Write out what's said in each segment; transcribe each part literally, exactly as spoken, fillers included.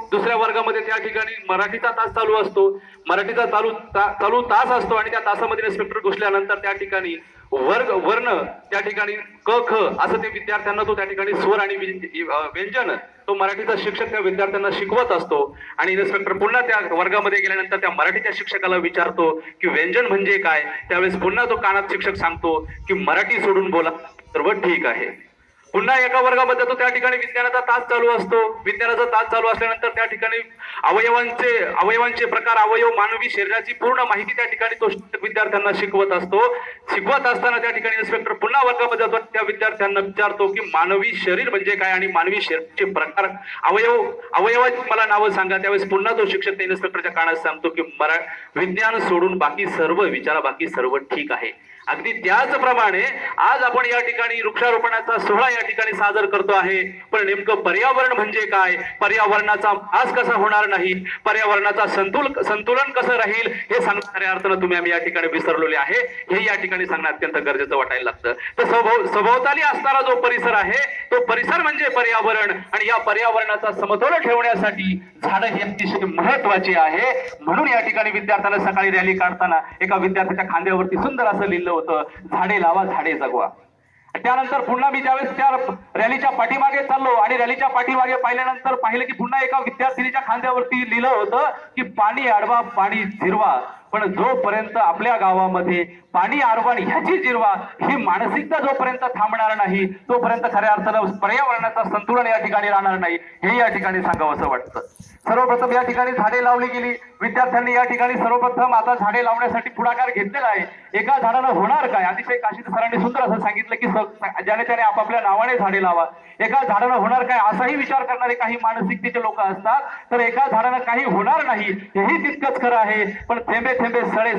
दुसऱ्या वर्गामध्ये त्या ठिकाणी मराठीचा तास चालू असतो, मराठीचा चालू ता, चालू तास असतो आणि त्या तासामध्ये इन्स्पेक्टर घुसल्यानंतर त्या ठिकाणी वर्ग वर्ण त्या ठिकाणी क ख असं ते विद्यार्थ्यांना तो त्या ठिकाणी स्वर आणि व्यंजन तो मराठीचा शिक्षक त्या विद्यार्थ्यांना शिकवत असतो आणि इन्स्पेक्टर पुन्हा त्या वर्गामध्ये गेल्यानंतर त्या मराठीच्या शिक्षकाला विचारतो की व्यंजन म्हणजे काय. त्यावेळेस पुन्हा तो कानात शिक्षक सांगतो की मराठी सोडून बोला सर्व ठीक आहे. पुन्हा एका वर्गामध्ये तो त्या ठिकाणी विज्ञानाचा तास चालू असतो. विज्ञानाचा तास चालू असल्यानंतर त्या ठिकाणी अवयवांचे अवयवांचे प्रकार अवयव मानवी शरीराची पूर्ण माहिती त्या ठिकाणी तो विद्यार्थ्यांना शिकवत असतो. शिकवत असताना त्या ठिकाणी इन्स्पेक्टर पुन्हा वर्गामध्ये जातो, त्या विद्यार्थ्यांना विचारतो की मानवी शरीर म्हणजे काय आणि मानवी शरीराचे प्रकार अवयव अवयवाची मला नावं सांगा. त्यावेळेस पुन्हा तो शिक्षक त्या इन्स्पेक्टरच्या कानात सांगतो की मरा विज्ञान सोडून बाकी सर्व विचारा, बाकी सर्व ठीक आहे. अगदी त्याचप्रमाणे आज आपण या ठिकाणी वृक्षारोपणाचा सोहळा या ठिकाणी सादर करतो आहे. पण नेमकं पर्यावरण म्हणजे काय, पर्यावरणाचा ह्रास कसा होणार नाही, पर्यावरणाचा संतुलन संतुलन कसं राहील हे सांगणाऱ्या अर्थानं तुम्ही आम्ही या ठिकाणी विसरलेले आहे, हे या ठिकाणी सांगणं अत्यंत गरजेचं वाटायला लागतं. तर सभोव सभोवताली असणारा जो परिसर आहे तो परिसर म्हणजे पर्यावरण आणि या पर्यावरणाचा समतोल ठेवण्यासाठी झाडं हे अतिशय महत्वाचे आहे. म्हणून या ठिकाणी विद्यार्थ्यांना सकाळी रॅली काढताना एका विद्यार्थ्याच्या खांद्यावरती सुंदर असं लिहिलं होतं, झाडे लावा झाडे जगवा. त्यानंतर पुन्हा मी ज्यावेळेस त्या रॅलीच्या पाठीमागे चाललो आणि रॅलीच्या पाठीमागे पाहिल्यानंतर पाहिलं की पुन्हा एका विद्यार्थिनीच्या खांद्यावरती लिहिलं होतं की पाणी अडवा पाणी जिरवा, पण जोपर्यंत आपल्या गावामध्ये पाणी अडवा ह्याची जिरवा ही मानसिकता जोपर्यंत थांबणार नाही तोपर्यंत खऱ्या अर्थानं पर्यावरणाचा संतुलन या ठिकाणी राहणार नाही, हे या ठिकाणी सांगावं असं वाटतं. सर्वप्रथम या ठिकाणी झाडे लावली गेली. विद्यार्थ्यांनी या ठिकाणी सर्वप्रथम आता झाडे लावण्यासाठी पुढाकार घेतलेला आहे. एका झाडानं होणार काय, अतिशय काशीद सरांनी सुंदर असं सांगितलं की ज्याने त्याने आपापल्या नावाने झाडे लावा. एका झाडानं होणार काय असाही विचार करणारे काही मानसिकतेचे लोक असतात, तर एका झाडानं काही होणार नाही हेही तितकंच खरं आहे. पण थेंबे थेंबे सळे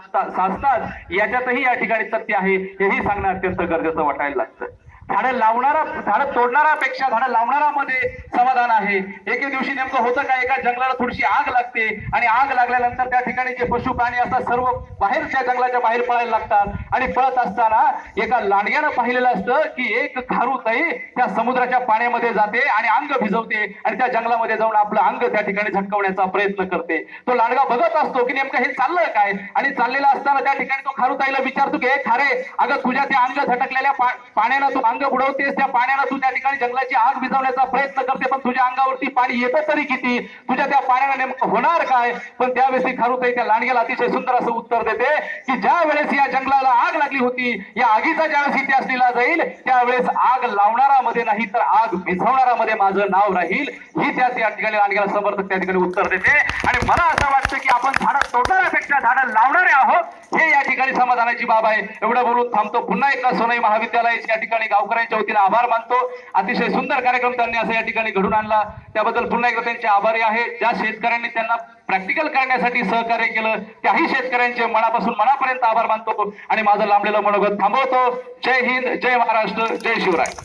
साचतात याच्यातही या ठिकाणी सत्य आहे, हेही सांगणं अत्यंत गरजेचं वाटायला लागतं. झाडं लावणारा झाडं तोडणारापेक्षा झाडं लावणारामध्ये समाधान आहे. एके दिवशी नेमकं होतं काय, एका जंगलाला थोडीशी आग लागते आणि आग लागल्यानंतर त्या ठिकाणी जे पशु प्राणी असतात सर्व बाहेरच्या जंगलाच्या बाहेर पळायला लागतात आणि पळत असताना एका लांडग्यानं पाहिलेलं असतं की एक खारुताई त्या समुद्राच्या पाण्यामध्ये जाते आणि अंग भिजवते आणि त्या जंगलामध्ये जाऊन आपलं अंग त्या ठिकाणी झटकवण्याचा प्रयत्न करते. तो लांडगा बघत असतो की नेमकं हे चाललं काय आणि चाललेलं असताना त्या ठिकाणी तो खारुताईला विचारतो की हे खारे, अगं तुझ्या त्या अंग झटकलेल्या पाण्यानं तू अंग बुडवतेस, त्या पाण्यानं तू त्या ठिकाणी जंगलाची आग विझवण्याचा प्रयत्न करते, पण तुझ्या अंगावरती पाणी येतं तरी किती, तुझ्या त्या पाण्यानं नेमकं होणार काय. पण त्यावेळेस खारुताई त्या लांडग्याला अतिशय सुंदर असं उत्तर देते की ज्या वेळेस या जंगलाला आग लागली होती, या आगीचा ज्यावेळेस इतिहास लिहिला जाईल त्यावेळेस आग लावणारामध्ये नाही तर आग विझवणारामध्ये माझं नाव राहील, ही त्या त्या ठिकाणी लांडग्याला समर्थक त्या ठिकाणी उत्तर देते. आणि मला असं वाटतं की आपण झाडं तोडणाऱ्यापेक्षा झाडं लावणारे आहोत, हे या ठिकाणी समाधानाची बाब आहे. एवढं बोलून थांबतो. पुन्हा एकदा सोनई महाविद्यालयाच्या या ठिकाणी गावकऱ्यांच्या वतीने आभार मानतो. अतिशय सुंदर कार्यक्रम त्यांनी असं या ठिकाणी घडून आणला, त्याबद्दल पुन्हा एकदा त्यांचे आभारी आहे. ज्या शेतकऱ्यांनी त्यांना प्रॅक्टिकल करण्यासाठी सहकार्य केलं त्याही शेतकऱ्यांचे मनापासून मनापर्यंत आभार मानतो आणि माझं लांबलेलं मनोगत थांबवतो. जय हिंद, जय महाराष्ट्र, जय शिवराय.